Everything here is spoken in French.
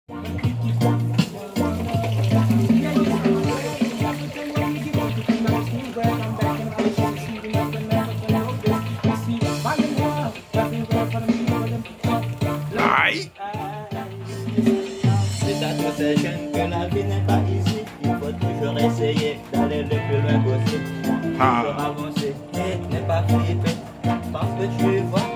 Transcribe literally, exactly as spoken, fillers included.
Aïe. C'est à tous ces jeunes que la vie n'est pas ici. Il faut toujours essayer d'aller le plus loin possible. Ah. Toujours avancer et ne pas flipper. Parce que tu vois